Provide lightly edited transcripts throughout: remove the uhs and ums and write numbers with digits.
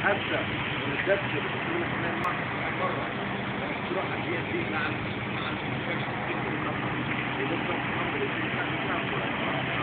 حتى ونتذكر يقول احنا مرة تروح على الدي ان دي مع المستشفى ودكتور محمد الدين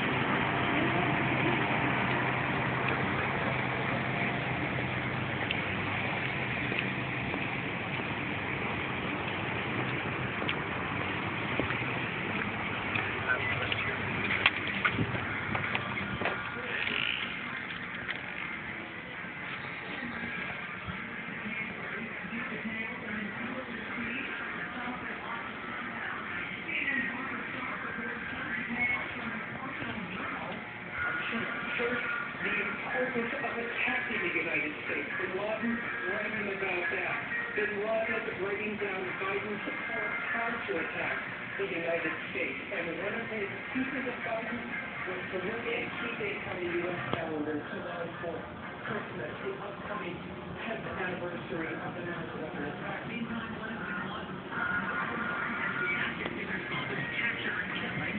The importance of attacking the United States. Bin Laden writing about that. Bin Laden writing down Biden's how to attack the United States. And one of his pieces of guidance was to look and keep it on the U.S. calendar to know for Christmas, the upcoming 10th anniversary of the 9/11 attack. Meantime, one of Bin Laden's has reacted to their father's capture and killing.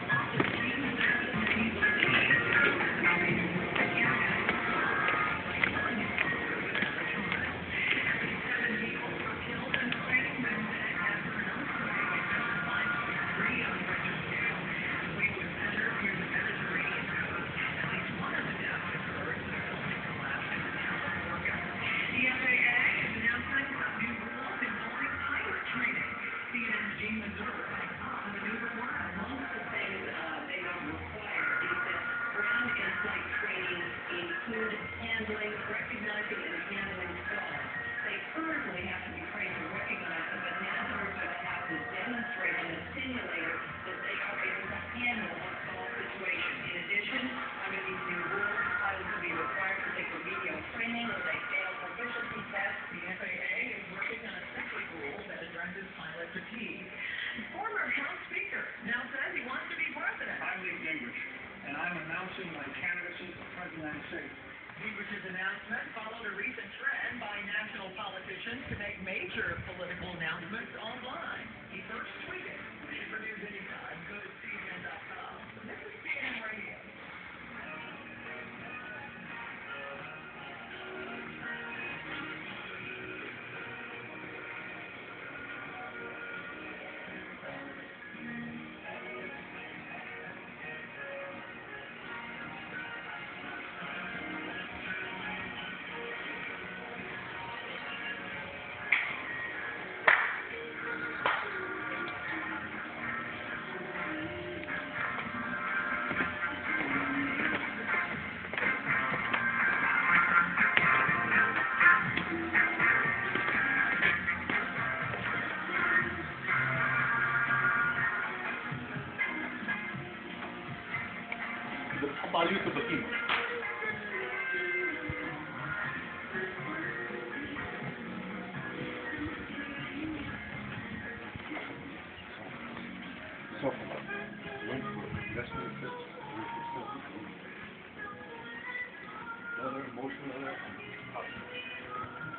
Handling, recognizing, and handling falls. They currently have to be trained to recognize them, but now they're going to have to demonstrate in a simulator that they are able to handle a fall situation. In addition, under these new rules, pilots will be required to take remedial training when they fail proficiency tests. The FAA is working on a separate rule that addresses pilot fatigue. Former House Speaker now says he wants to be president. I'm Newt Gingrich, and I'm announcing my candidacy for President of the United States. Gingrich's announcement followed a recent trend by national politicians to make major political announcements online. He first tweeted, "For news anytime, go to CNN.com. This is CNN Radio." بتحط على اليوتيوب اكيد. Other emotional